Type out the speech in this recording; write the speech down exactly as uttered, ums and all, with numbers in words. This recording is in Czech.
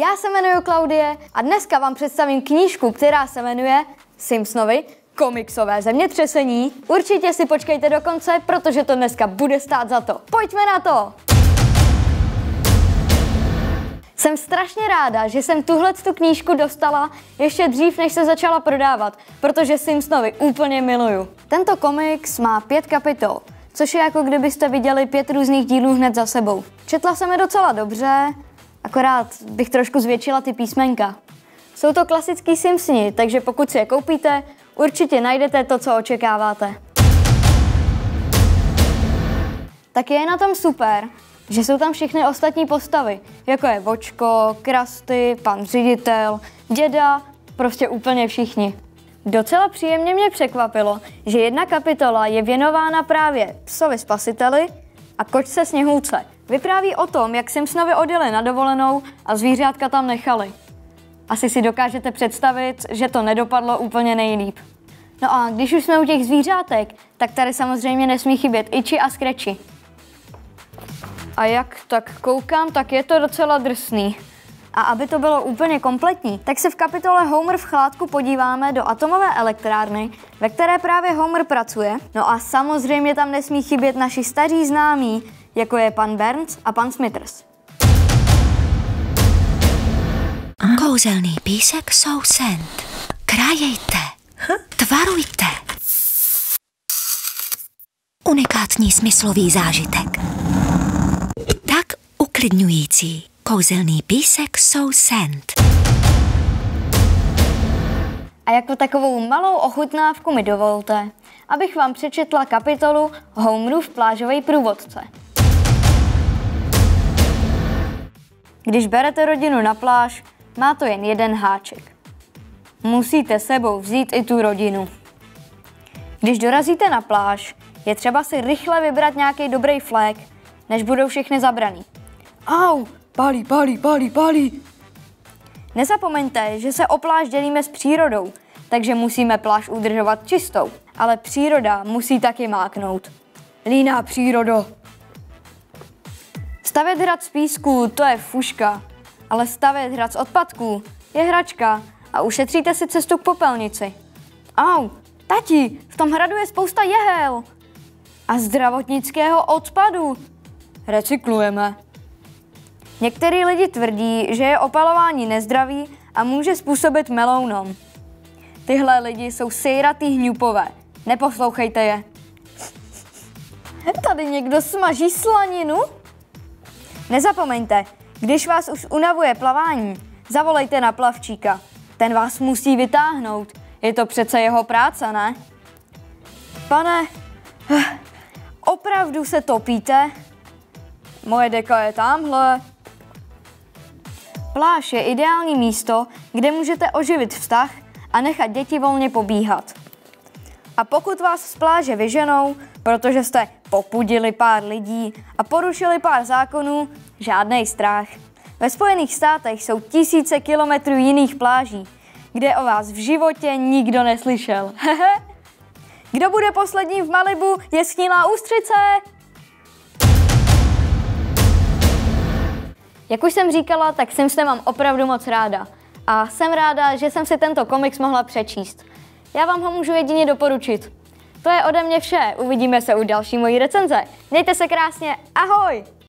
Já se jmenuji Klaudie a dneska vám představím knížku, která se jmenuje Simpsonovi komiksové zemětřesení. Určitě si počkejte do konce, protože to dneska bude stát za to. Pojďme na to! Jsem strašně ráda, že jsem tuhletu knížku dostala ještě dřív, než se začala prodávat, protože Simpsonovi úplně miluju. Tento komiks má pět kapitol, což je jako kdybyste viděli pět různých dílů hned za sebou. Četla jsem je docela dobře, akorát bych trošku zvětšila ty písmenka. Jsou to klasický Simpsoni, takže pokud si je koupíte, určitě najdete to, co očekáváte. Taky je na tom super, že jsou tam všechny ostatní postavy, jako je Vočko, Krusty, pan ředitel, děda, prostě úplně všichni. Docela příjemně mě překvapilo, že jedna kapitola je věnována právě psovi spasiteli a kočce Sněhůrce. Vypráví o tom, jak Simpsonovi odjeli na dovolenou a zvířátka tam nechali. Asi si dokážete představit, že to nedopadlo úplně nejlíp. No a když už jsme u těch zvířátek, tak tady samozřejmě nesmí chybět Itchy a Scratchy. A jak tak koukám, tak je to docela drsný. A aby to bylo úplně kompletní, tak se v kapitole Homer v chládku podíváme do atomové elektrárny, ve které právě Homer pracuje. No a samozřejmě tam nesmí chybět naši staří známí, jako je pan Burns a pan Smithers. Kouzelný písek sousend. Krájejte, tvarujte. Unikátní smyslový zážitek. Tak uklidňující. Kouzelný písek sousend. A jako takovou malou ochutnávku mi dovolte, abych vám přečetla kapitolu Homerův plážový průvodce. Když berete rodinu na pláž, má to jen jeden háček. Musíte sebou vzít i tu rodinu. Když dorazíte na pláž, je třeba si rychle vybrat nějaký dobrý flék, než budou všechny zabraný. Au, pálí, pálí, pálí, pálí. Nezapomeňte, že se o pláž dělíme s přírodou, takže musíme pláž udržovat čistou. Ale příroda musí taky máknout. Líná přírodo. Stavět hrad z písku, to je fuška, ale stavět hrad z odpadků je hračka a ušetříte si cestu k popelnici. Au, tati, v tom hradu je spousta jehel a zdravotnického odpadu. Recyklujeme. Některý lidi tvrdí, že je opalování nezdravý a může způsobit melounom. Tyhle lidi jsou sejratý hňupové. Neposlouchejte je. Tady někdo smaží slaninu? Nezapomeňte, když vás už unavuje plavání, zavolejte na plavčíka. Ten vás musí vytáhnout. Je to přece jeho práce, ne? Pane, opravdu se topíte? Moje deka je tamhle. Pláž je ideální místo, kde můžete oživit vztah a nechat děti volně pobíhat. A pokud vás z pláže vyženou, protože jste popudili pár lidí a porušili pár zákonů, žádnej strach. Ve Spojených státech jsou tisíce kilometrů jiných pláží, kde o vás v životě nikdo neslyšel. Kdo bude poslední v Malibu, je schnilá ústřice! Jak už jsem říkala, tak Simpsony mám opravdu moc ráda. A jsem ráda, že jsem si tento komiks mohla přečíst. Já vám ho můžu jedině doporučit. To je ode mě vše, uvidíme se u další mojí recenze. Mějte se krásně, ahoj!